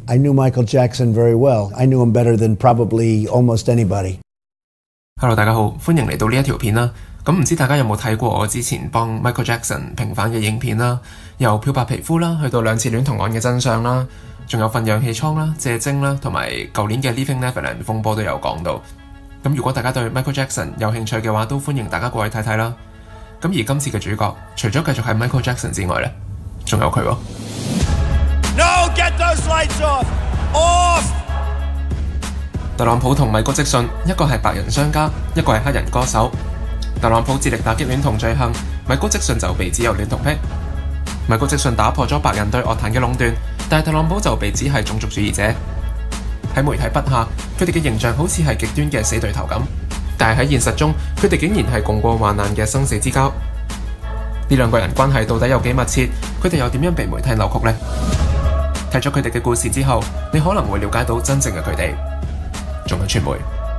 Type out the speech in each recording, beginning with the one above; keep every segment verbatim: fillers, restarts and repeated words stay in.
I knew Michael Jackson very well. I knew him better than probably almost anybody. Hello， 大家好，歡迎嚟到呢一條片啦。咁唔知大家有冇睇過我之前幫 Michael Jackson 平反嘅影片啦？由漂白皮膚啦，去到兩次戀童案嘅真相啦，仲有份氧氣倉啦、借精啦，同埋舊年嘅 Living Neverland 風波都有講到。咁如果大家對 Michael Jackson 有興趣嘅話，都歡迎大家過去睇睇啦。咁而今次嘅主角，除咗繼續係 Michael Jackson 之外呢，仲有佢喎。 No, get those lights off! Off! 特朗普同米高積遜，一個係白人商家，一個係黑人歌手。特朗普致力打擊戀童罪行，米高積遜就被指有戀童癖。米高積遜打破咗白人對樂壇嘅壟斷，但係特朗普就被指係種族主義者。喺媒體筆下，佢哋嘅形象好似係極端嘅死對頭咁，但係喺現實中，佢哋竟然係共過患難嘅生死之交。呢兩個人關係到底有幾密切？佢哋又點樣被媒體扭曲呢？睇咗佢哋嘅故事之後，你可能會了解到真正嘅佢哋。仲有傳媒。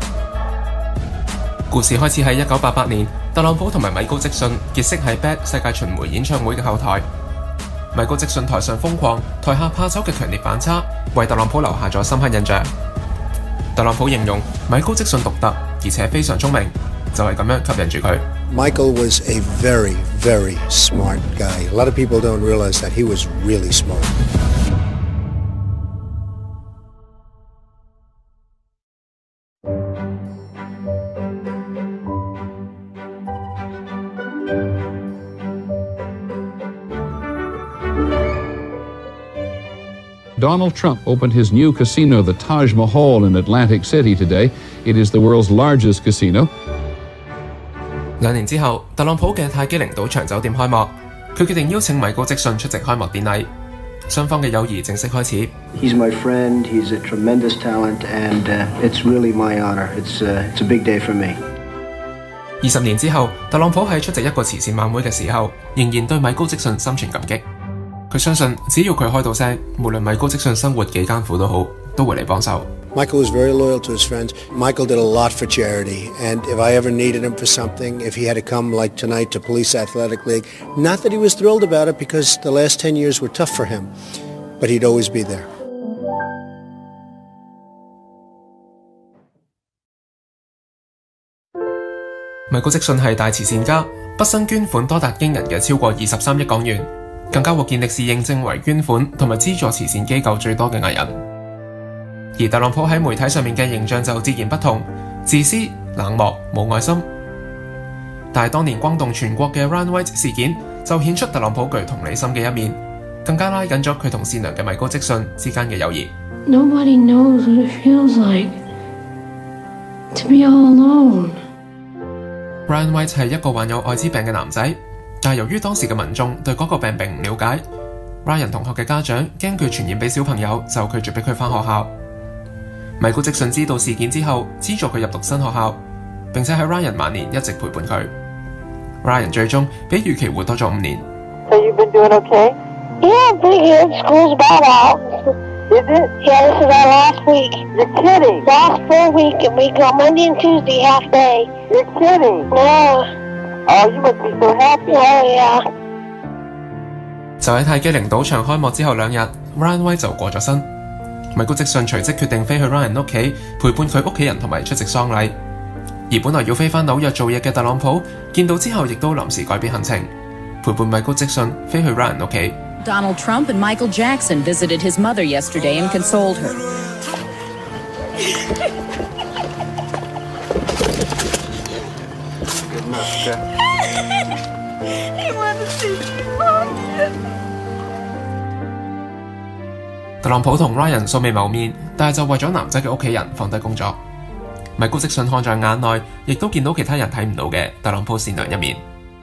故事開始喺一九八八年，特朗普同埋米高積遜結識喺 Bad 世界巡迴演唱會嘅後台。米高積遜台上瘋狂，台下怕醜嘅強烈反差，為特朗普留下咗深刻印象。特朗普形容米高積遜獨特，而且非常聰明，就係咁樣吸引住佢。 Michael was a very, very smart guy. A lot of people don't realize that he was really smart. Donald Trump opened his new casino, the Taj Mahal in Atlantic City today. It is the world's largest casino. 兩年之後，特朗普嘅泰姬陵賭場酒店開幕，佢決定邀請米高積遜出席開幕典禮，雙方嘅友誼正式開始。 He's my friend. He's a tremendous talent, and uh, it's really my honor. It's uh, it's a big day for me. 二十年之後，特朗普喺出席一個慈善晚會嘅時候，仍然對米高積遜心存感激。佢相信只要佢開到聲，無論米高積遜生活幾艱苦都好，都會嚟幫手。 Michael was very loyal to his friends. Michael did a lot for charity, and if I ever needed him for something, if he had to come like tonight to Police Athletic League, not that he was thrilled about it because the last ten years were tough for him, but he'd always be there. 米高積遜係大慈善家，畢生捐款多達驚人嘅超過二十三億港元。更加獲健力士認證為捐款同埋資助慈善機構最多嘅藝人。而特朗普喺媒體上面嘅形象就截然不同，自私、冷漠、冇愛心。但係當年轟動全國嘅 Ryan White 事件就顯出特朗普具同理心嘅一面，更加拉緊咗佢同善良嘅米高積遜之間嘅友誼。 Nobody knows what it feels like to be all alone. Ryan White 係一個患有愛滋病嘅男仔。但係由於當時嘅民眾對嗰個病並唔了解 ，Ryan 同學嘅家長驚佢傳染俾小朋友，就拒絕俾佢返學校。米高積遜知道事件之後，資助佢入讀新學校，並且喺 Ryan 晚年一直陪伴佢。Ryan 最終比預期活多咗五年。 So you've been doing okay? Yeah, pretty good. School's about out. Is it? Yeah, this is our last week. You're kidding. Last full week, and we go Monday and Tuesday half day. You're kidding. Yeah.Oh, you must be so happy. Oh, yeah. 就喺泰姬陵賭場開幕之後兩日 ，Ryan White 就過咗身。米高積遜隨即決定飛去 Ryan 屋企陪伴佢屋企人同埋出席喪禮。而本來要飛返紐約做嘢嘅特朗普見到之後，亦都臨時改變行程，陪伴米高積遜飛去 Ryan 屋企。 Donald Trump and Michael Jackson visited his mother yesterday and consoled her. He wanted to see his mom. 特朗普同 Ryan 素未謀面，但係就為咗男仔嘅屋企人放低工作。米高積遜看在眼內，亦都見到其他人睇唔到嘅特朗普善良一面。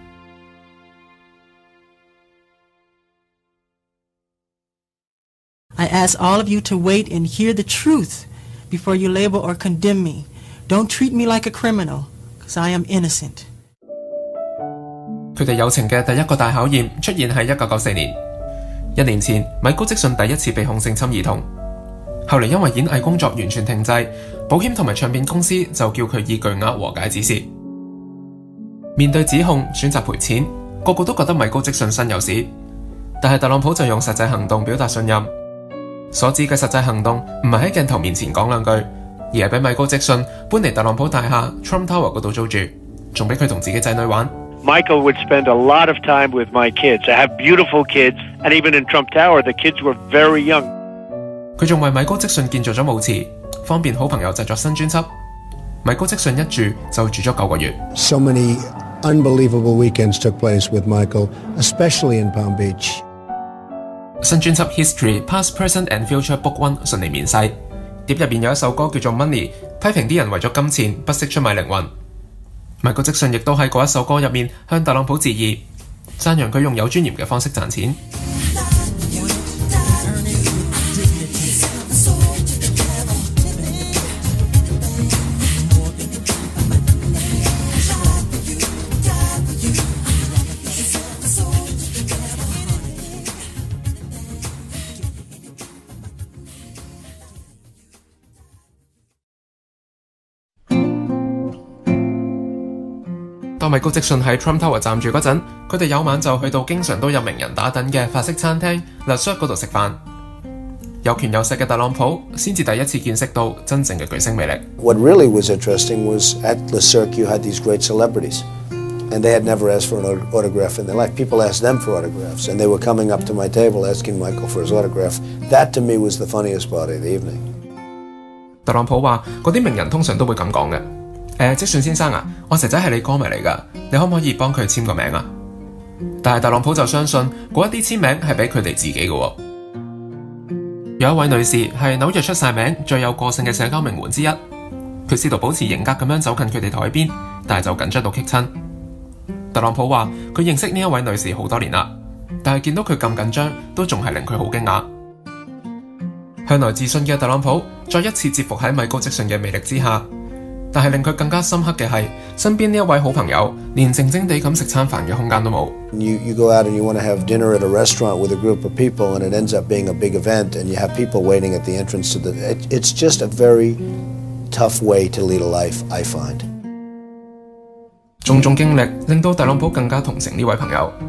I ask all of you to wait and hear the truth before you label or condemn me. Don't treat me like a criminal, because I am innocent. 佢哋友情嘅第一個大考驗出現喺一九九四年。一年前，米高積遜第一次被控性侵兒童，後嚟因為演藝工作完全停滯，保險同埋唱片公司就叫佢以巨額和解指示。面對指控，選擇賠錢，個個都覺得米高積遜身有屎，但係特朗普就用實際行動表達信任。 所指嘅實際行動唔係喺鏡頭面前講兩句，而係俾米高積遜搬嚟特朗普大廈 Trump Tower 嗰度租住，仲俾佢同自己仔女玩。 Michael would spend a lot of time with my kids. I have beautiful kids, and even in Trump Tower, the kids were very young. 佢仲為米高積遜建造咗舞池，方便好朋友製作新專輯。米高積遜一住就住咗九個月。 So many unbelievable weekends took place with Michael, especially in Palm Beach. 新專輯 History Past, Present and Future Book One 順利面世，碟入邊有一首歌叫做 Money， 批評啲人為咗金錢不惜出賣靈魂。米高積遜亦都喺嗰一首歌入面向特朗普致意，讚揚佢用有尊嚴嘅方式賺錢。當米高積遜喺 Trump Tower 站住嗰陣，佢哋有晚就去到經常都有名人打躉嘅法式餐廳 Le Cirque 嗰度食飯。有權有勢嘅特朗普先至第一次見識到真正嘅巨星魅力。 What really was interesting was at Le Cirque you had these great celebrities, and they had never asked for an autograph in their life. People asked them for autographs, and they were coming up to my table asking Michael for his autograph. That to me was the funniest part of the evening. 特朗普話：嗰啲名人通常都會咁講嘅。誒，積遜先生啊，我仔仔係你歌迷嚟㗎，你可唔可以幫佢簽個名啊？但係特朗普就相信嗰一啲簽名係俾佢哋自己嘅喎。有一位女士係紐約出晒名、最有個性嘅社交名媛之一，佢試圖保持型格咁樣走近佢哋台邊，但係就緊張到棘親。特朗普話：佢認識呢一位女士好多年啦，但係見到佢咁緊張，都仲係令佢好驚訝。向來自信嘅特朗普再一次折服喺米高積遜嘅魅力之下。但係令佢更加深刻嘅係，身邊呢一位好朋友連靜靜地咁食餐飯嘅空間都冇。 You, you go out and you want to have dinner at a restaurant with a group of people, and it ends up being a big event, and you have people waiting at the entrance to the. It, it's just a very tough way to lead a life, I find. 種種經歷令到特朗普更加同情呢位朋友。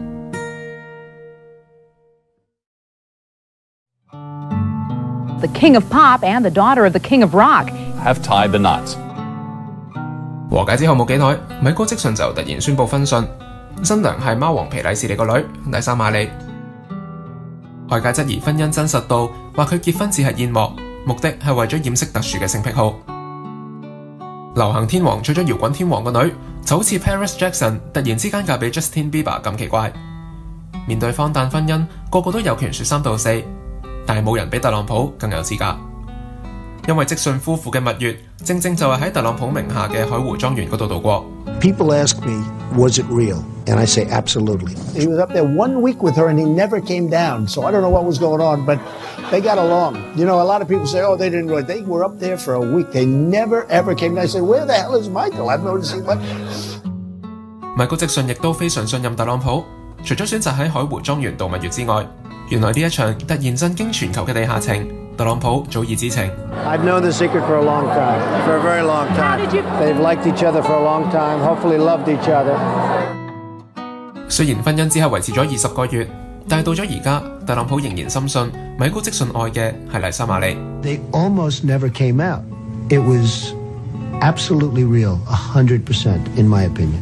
The king of pop and the daughter of the king of rock have tied the knots. 和解之後冇幾耐，米高積遜就突然宣布婚訊，新娘係貓王皮禮士利個女麗莎瑪莉。外界質疑婚姻真實度，話佢結婚只係煙幕，目的係為咗掩飾特殊嘅性癖好。流行天王娶咗搖滾天王個女，就好似 Paris Jackson 突然之間嫁俾 Justin Bieber 咁奇怪。面對荒誕婚姻，個個都有權說三道四，但係冇人比特朗普更有資格。因為積遜夫婦嘅蜜月，正正就係喺特朗普名下嘅海湖莊園嗰度度過。 People ask me, was it real? And I say, absolutely. He was up there one week with her, and he never came down. So I don't know what was going on, but they got along. You know, a lot of people say, oh, they didn't really. They were up there for a week. They never, ever came down. I said, where the hell is Michael? I've noticed him. 米高積遜亦都非常信任特朗普，除咗選擇喺海湖莊園度蜜月之外，原來呢一場突然震驚全球嘅地下情，特朗普早已知情。 I've known the secret for a long time, for a very long time. They've liked each other for a long time, hopefully loved each other. 雖然婚姻之後維持咗二十個月，但係到咗而家，特朗普仍然深信米高積遜愛嘅係麗莎瑪莉。 They almost never came out. It was absolutely real, a hundred percent, in my opinion.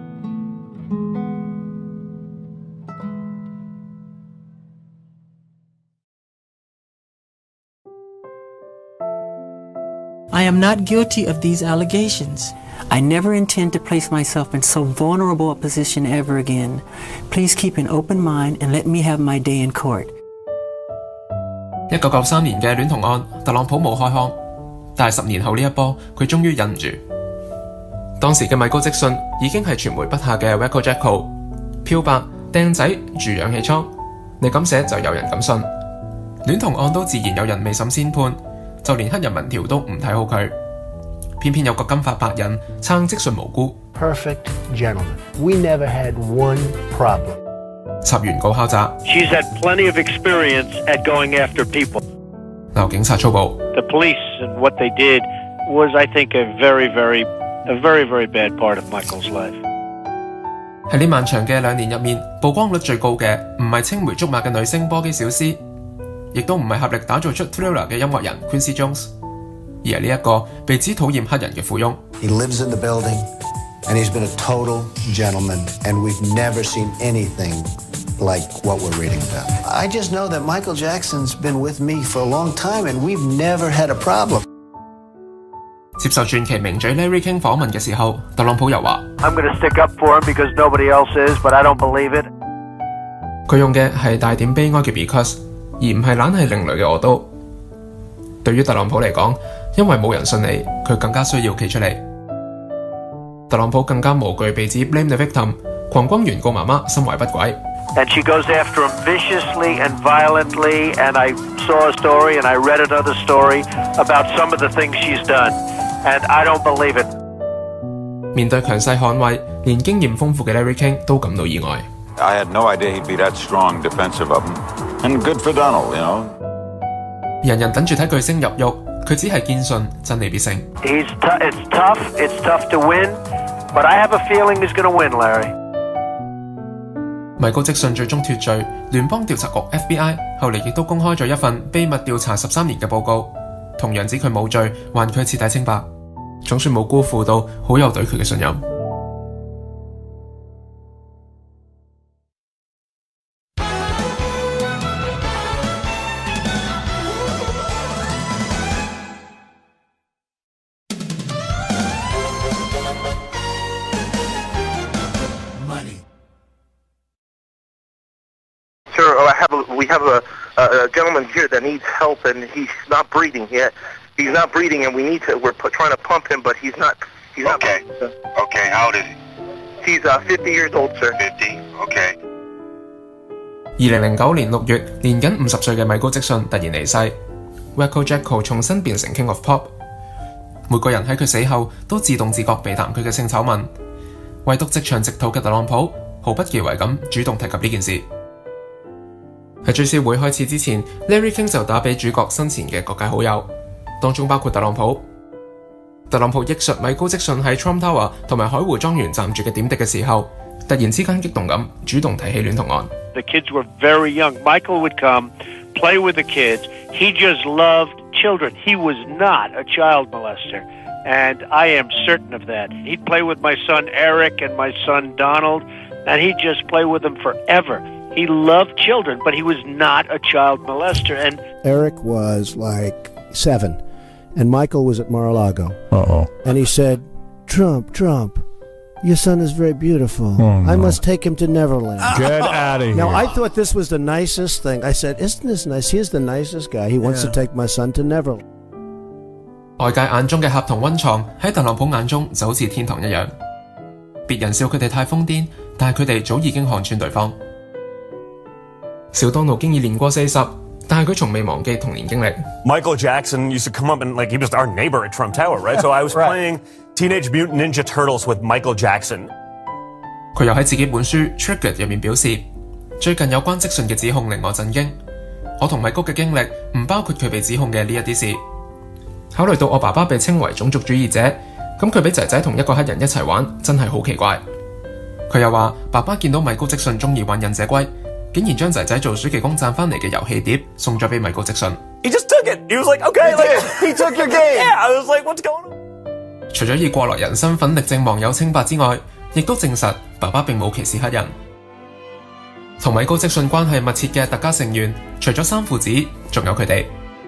I am not guilty of these allegations. I never intend to place myself in so vulnerable a position ever again. Please keep an open mind and let me have my day in court. 一九九三年嘅戀童案，特朗普冇開腔，但係十年後呢一波，佢終於忍唔住。當時嘅米高積遜已經係傳媒筆下嘅 Wacko Jacko， 漂白、掟仔、住氧氣倉，你咁寫就有人咁信。戀童案都自然有人未審先判。就連黑人民調都唔睇好佢，偏偏有個金髮白人撐積遜無辜。 Perfect gentleman. We never had one problem. 插原告敲詐。 She's had plenty of experience at going after people. 鬧警察粗暴。 The police and what they did was, I think, a very, very, a very, very bad part of Michael's life. 喺呢漫長嘅兩年入面，曝光率最高嘅唔係青梅竹馬嘅女星波姬小絲。 亦都唔係合力打造出 Thriller 嘅音樂人 Quincy Jones， 而係呢一個被指討厭黑人嘅富翁。 He lives in the building, and he's been a total gentleman, and we've never seen anything like what we're reading about. I just know that Michael Jackson's been with me for a long time, and we've never had a problem. 接受傳奇名嘴 Larry King 訪問嘅時候，特朗普又話 I'm going to stick up for him because nobody else is, but I don't believe it. 佢用嘅係帶點悲哀嘅 because， 而唔係懶係另類嘅我都。對於特朗普嚟講，因為冇人信你，佢更加需要企出嚟。特朗普更加無懼被指 blame the victim， 狂轟原告媽媽心懷不軌。 And she goes after him viciously and violently, and I saw a story and I read another story about some of the things she's done, and I don't believe it. 面對強勢捍衛，連經驗豐富嘅 Larry King 都感到意外。 I had no idea he'd be that strong defensive of him, and good for Donald, you know. 人人等住睇巨星入獄，佢只係堅信真理必勝。 He's t- it's tough, it's tough to win, but I have a feeling he's going to win, Larry. 米高積遜最終脫罪，聯邦調查局 F B I 後嚟亦都公開咗一份秘密調查十三年嘅報告，同樣指佢冇罪，還佢徹底清白，總算冇辜負到好友對佢嘅信任。 Sir, I have a, we have a, a gentleman here that needs help, and he's not breathing yet. He's not breathing, and we need to. We're p- trying to pump him, but he's not. He's okay. not. Okay. How old is he? He's uh, fifty years old, sir. Fifty. Okay. 二零零九年六月，年僅五十歲嘅米高積遜突然離世 ，Wacko Jacko 重新變成 King of Pop。每個人喺佢死後都自動自覺避談佢嘅性醜聞，唯獨直腸直肚嘅特朗普毫不忌諱咁主動提及呢件事。喺追思會開始之前 ，Larry King 就打俾主角生前嘅各界好友，當中包括特朗普。特朗普憶述米高積遜喺 Trump Tower 同埋海湖莊園暫住嘅點滴嘅時候，突然之間激動咁主動提起戀童案。 The kids were very young. Michael would come, play with the kids. He just loved children. He was not a child molester, and I am certain of that. He'd play with my son Eric and my son Donald, and he'd just play with them forever. He loved children, but he was not a child molester. And Eric was like seven, and Michael was at Mar-a-Lago. Uh-oh. And he said, Trump, Trump, your son is very beautiful. Oh, no. I must take him to Neverland. Get out of here. Now, I thought this was the nicest thing. I said, isn't this nice? He's the nicest guy. He wants Yeah. to take my son to Neverland. 外界眼中嘅合同溫床喺特朗普眼中就好似天堂一樣。別人笑佢哋太瘋癲，但係佢哋早已經看穿對方。小當奴經已年過四十，但係佢從未忘記童年經歷。 Michael Jackson used to come up and like he was our neighbor at Trump Tower, right? So I was right. playing Teenage Mutant Ninja Turtles with Michael Jackson. 佢又喺自己本書 Triggered 入面表示，最近有關積遜嘅指控令我震驚。我同米高嘅經歷唔包括佢被指控嘅呢一啲事。考慮到我爸爸被稱為種族主義者，咁佢俾仔仔同一個黑人一齊玩，真係好奇怪。佢又話爸爸見到米高積遜中意玩忍者龜，竟然將仔仔做暑期工賺翻嚟嘅遊戲碟送咗俾米高積遜。 He just took it. He was like, okay, he, like, he took your game. Yeah, I was like, what's going on? 除咗以過來人身份力證網友清白之外，亦都證實爸爸並冇歧視黑人。同米高積遜關係密切嘅特家成員，除咗三父子，仲有佢哋。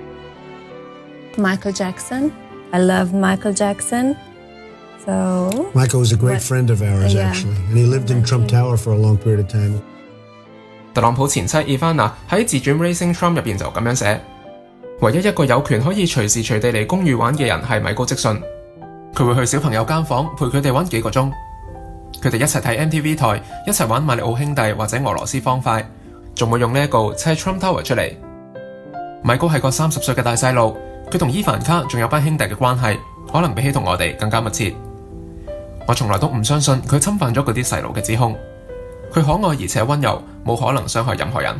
Michael Jackson. I love Michael Jackson. So Michael was a great friend of ours, yeah. actually, and he lived in Trump Tower for a long period of time. 特朗普前妻 Ivana 喺自傳 Raising Trump 入邊就咁樣寫：唯一一個有權可以隨時隨地嚟公寓玩嘅人係米高積遜，佢會去小朋友間房陪佢哋玩幾個鐘，佢哋一齊睇 M T V 台，一齊玩馬里奧兄弟或者俄羅斯方塊，仲會用呢一個砌 Trump Tower 出嚟。米高係個三十歲嘅大細路，佢同伊凡卡仲有班兄弟嘅關係，可能比起同我哋更加密切。我從來都唔相信佢侵犯咗嗰啲細路嘅指控。佢可愛而且溫柔，冇可能傷害任何人。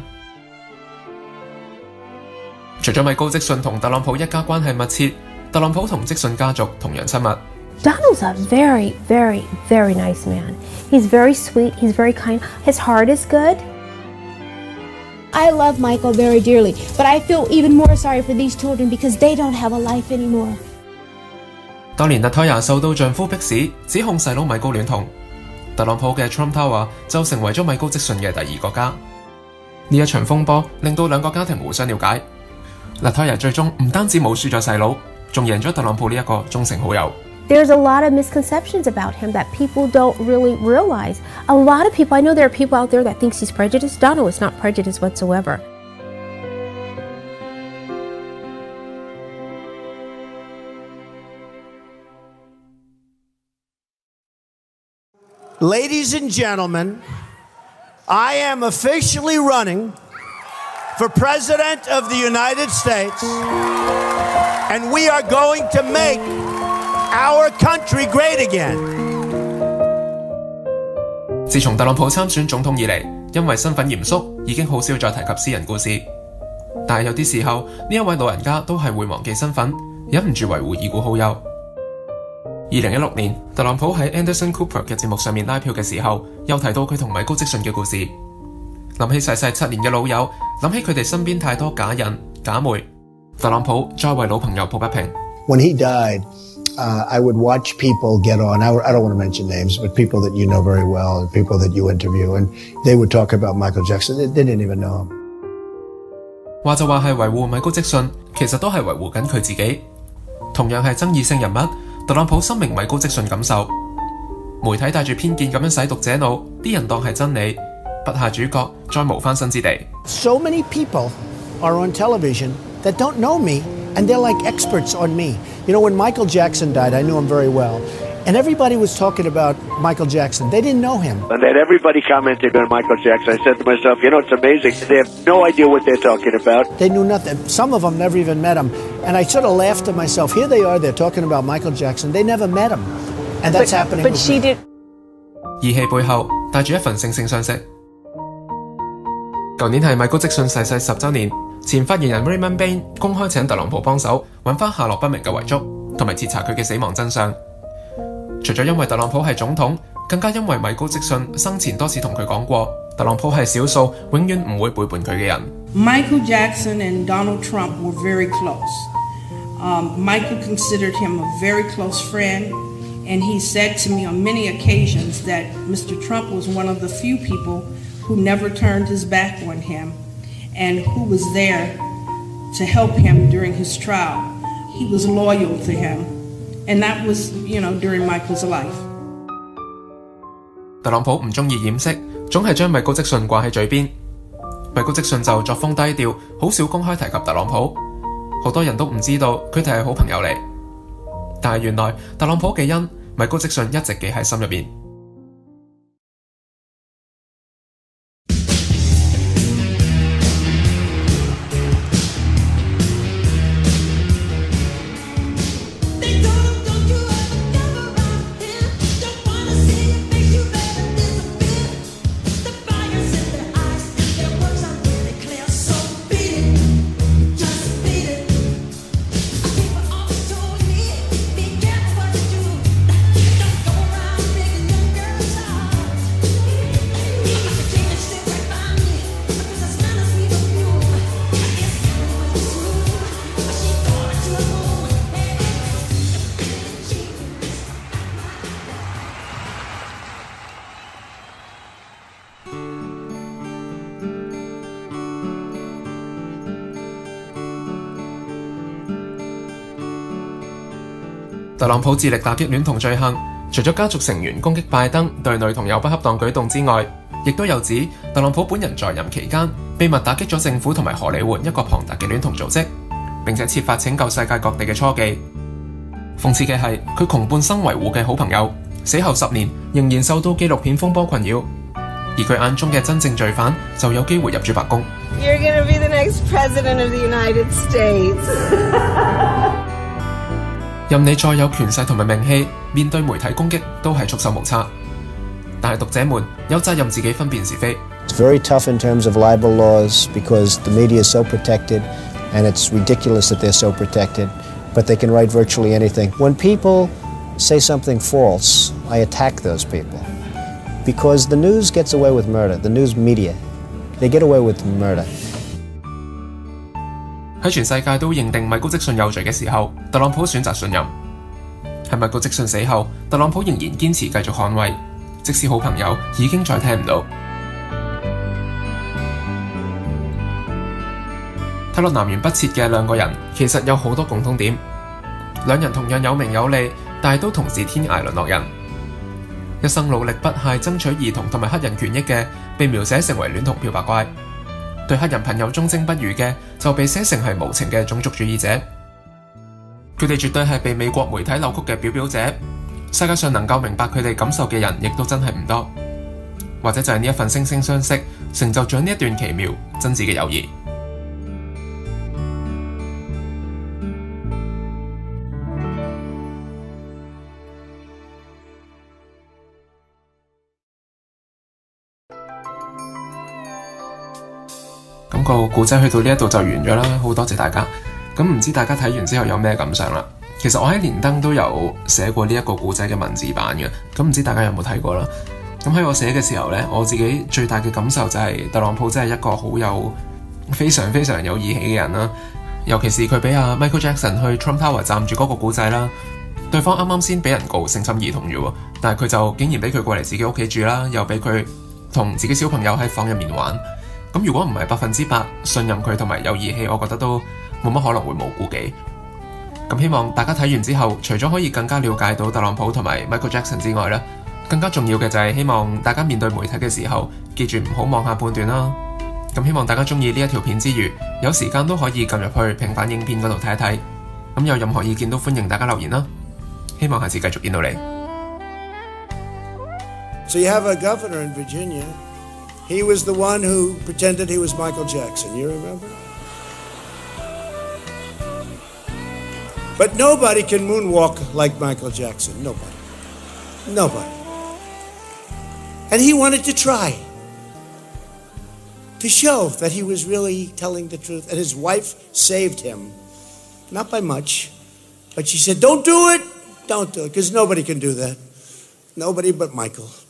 除咗米高積遜同特朗普一家關係密切，特朗普同積遜家族同樣親密。 Donald's a very, very, very nice man. He's very sweet. He's very kind. His heart is good. I love Michael very dearly, but I feel even more sorry for these children because they don't have a life anymore. 當年 Latoya 受到丈夫迫使，指控細佬米高戀童，特朗普嘅 Trump Tower 就成為咗米高積遜嘅第二個家。呢一場風波令到兩個家庭互相了解。Latoya 最終唔單止冇輸咗細佬，仲贏咗特朗普呢一個忠誠好友。 There's a lot of misconceptions about him that people don't really realize. A lot of people, I know there are people out there that thinks he's prejudiced. Donald is not prejudiced whatsoever. Ladies and gentlemen, I am officially running for President of the United States, and we are going to make our country great again. 自從特朗普參選總統以嚟，因為身份嚴肅，已經好少再提及私人故事。但係有啲時候，呢一位老人家都係會忘記身份，忍唔住維護已故好友。二零一六年，特朗普喺 Anderson Cooper 嘅節目上面拉票嘅時候，又提到佢同米高積遜嘅故事。諗起逝世七年嘅老友，諗起佢哋身邊太多假人假媒，特朗普再為老朋友抱不平。 When he died, uh, I would watch people get on. I, I don't want to mention names, but people that you know very well and people that you interview, and they would talk about Michael Jackson. They, they didn't even know him. 話就話係維護米高積遜，其實都係維護緊佢自己。同樣係爭議性人物，特朗普深明米高積遜感受。媒體帶住偏見咁樣洗讀者腦，啲人當係真理，不下主角，再無翻身之地。 So many people are on television that don't know me, and they're like experts on me. You know, when Michael Jackson died, I knew him very well. And everybody was talking about Michael Jackson. They didn't know him. And then everybody commented on Michael Jackson. I said to myself, you know, it's amazing. They have no idea what they're talking about. They knew nothing. Some of them never even met him. And I sort of laughed to myself. Here they are, they're talking about Michael Jackson. They never met him. And that's but, happening But with she me. did. 義氣背後帶住一份惺惺相惜。舊年係米高積遜逝世十週年，前發言人 Raymond Bain 公開請特朗普幫手揾翻下落不明嘅遺囑，同埋徹查佢嘅死亡真相。除咗因為特朗普係總統，更加因為米高積遜生前多次同佢講過，特朗普係少數永遠唔會背叛佢嘅人。 Michael Jackson and Donald Trump were very close. Um, Michael considered him a very close friend, and he said to me on many occasions that Mister Trump was one of the few people who never turned his back on him and who was there to help him during his trial. He was loyal to him, and that was, you know, during Michael's life. 特朗普唔中意掩飾，總係將米高積遜掛喺嘴邊。米高積遜就作風低調，好少公開提及特朗普。好多人都唔知道佢哋係好朋友嚟，但係原來特朗普嘅恩，米高積遜一直記喺心入邊。特朗普致力打擊戀童罪行，除咗家族成員攻擊拜登對女童有不恰當舉動之外，亦都有指特朗普本人在任期間秘密打擊咗政府同埋荷里活一個龐大嘅戀童組織，並且設法拯救世界各地嘅初妓。諷刺嘅係，佢窮半生維護嘅好朋友，死後十年仍然受到紀錄片風波困擾，而佢眼中嘅真正罪犯就有機會入主白宮。 You're gonna be the next president of the United States. 任你再有權勢同埋名氣，面對媒體攻擊都係束手無策。但係讀者們有責任自己分辨是非。 It's very tough in terms of libel laws because the media is so protected, and it's ridiculous that they're so protected, but they can write virtually anything. When people say something false, I attack those people because the news gets away with murder, the news media They get away with murder. 喺全世界都認定米高積遜有罪嘅時候，特朗普選擇信任。喺米高積遜死後，特朗普仍然堅持繼續捍衛，即使好朋友已經再聽唔到。睇落南轅北轍嘅兩個人，其實有好多共通點。兩人同樣有名有利，但係都同是天涯淪落人。一生努力不懈爭取兒童同埋黑人權益嘅，被描寫成為戀童漂白怪；對黑人朋友忠貞不渝嘅，就被寫成係無情嘅種族主義者。佢哋絕對係被美國媒體扭曲嘅表表者。世界上能夠明白佢哋感受嘅人，亦都真係唔多。或者就係呢一份惺惺相惜，成就咗呢一段奇妙真摯嘅友誼。咁個故仔去到呢一度就完咗啦，好多謝大家。咁唔知大家睇完之後有咩感想啦？其實我喺連登都有寫過呢一個故仔嘅文字版嘅，咁唔知大家有冇睇過啦？咁喺我寫嘅時候呢，我自己最大嘅感受就係特朗普真係一個好有非常非常有義氣嘅人啦。尤其是佢俾阿 Michael Jackson 去 Trump Tower 站住嗰個故仔啦，對方啱啱先俾人告性侵兒童啫喎，但係佢就竟然俾佢過嚟自己屋企住啦，又俾佢同自己小朋友喺房入面玩。咁如果唔係百分之百信任佢同埋有義氣，我覺得都冇乜可能會冇顧忌。咁希望大家睇完之後，除咗可以更加了解到特朗普同埋 Michael Jackson 之外咧，更加重要嘅就係希望大家面對媒體嘅時候，記住唔好妄下判斷啦。咁希望大家中意呢一條片之餘，有時間都可以撳入去平反影片嗰度睇一睇。咁有任何意見都歡迎大家留言啦。希望下次繼續見到你。 So you have a governor in Virginia. He was the one who pretended he was Michael Jackson. You remember? But nobody can moonwalk like Michael Jackson. Nobody. Nobody. And he wanted to try to show that he was really telling the truth. And his wife saved him. Not by much. But she said, don't do it. Don't do it. Because nobody can do that. Nobody but Michael.